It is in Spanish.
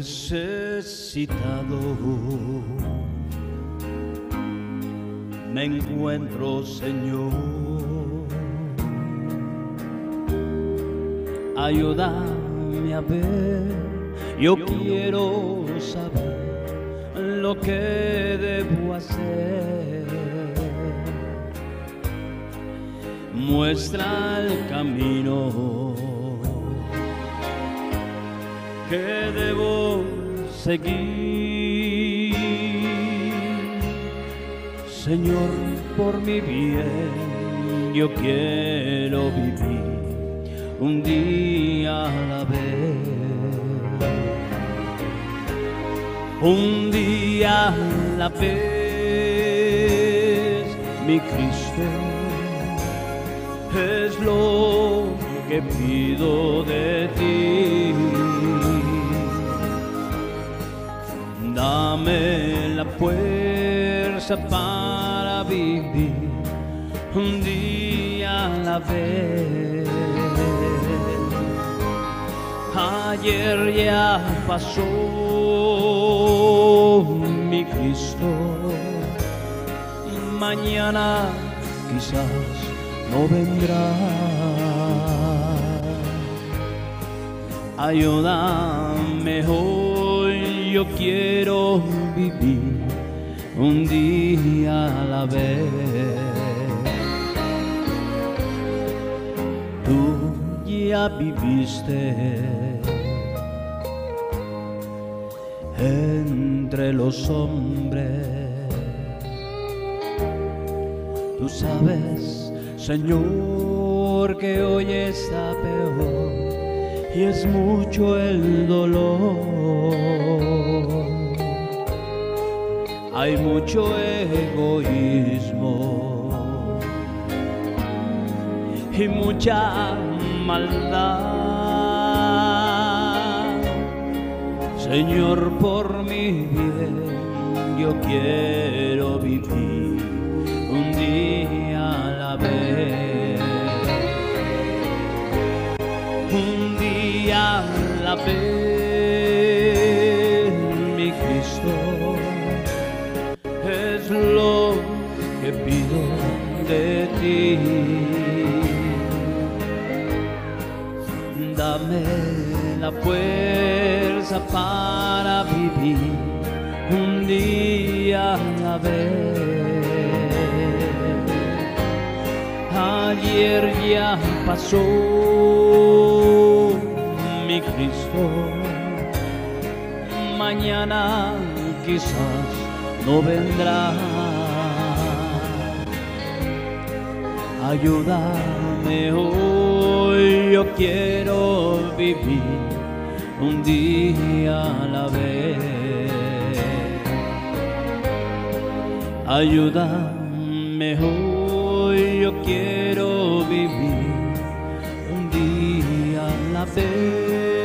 Necesitado me encuentro, Señor. Ayúdame a ver, yo quiero saber lo que debo hacer. Muestra el camino que debo seguir. Señor, por mi bien, yo quiero vivir un día a la vez. Un día a la vez, mi Cristo, es lo que pido de ti. Dame la fuerza para vivir un día a la vez. Ayer ya pasó, mi Cristo, mañana quizás no vendrá. Ayúdame hoy, yo quiero vivir un día a la vez. Tú ya viviste entre los hombres. Tú sabes, Señor, que hoy está peor y es mucho el dolor. Hay mucho egoísmo y mucha maldad. Señor, por mi bien, yo quiero vivir un día a la vez. Un día a la vez, mi Cristo, es lo que pido de ti. Dame la fuerza para vivir un día a la vez. Ayer ya pasó, mi Cristo, mañana quizás no vendrá. Ayúdame hoy, yo quiero vivir un día a la vez. Ayúdame hoy, yo quiero vivir un día a la vez.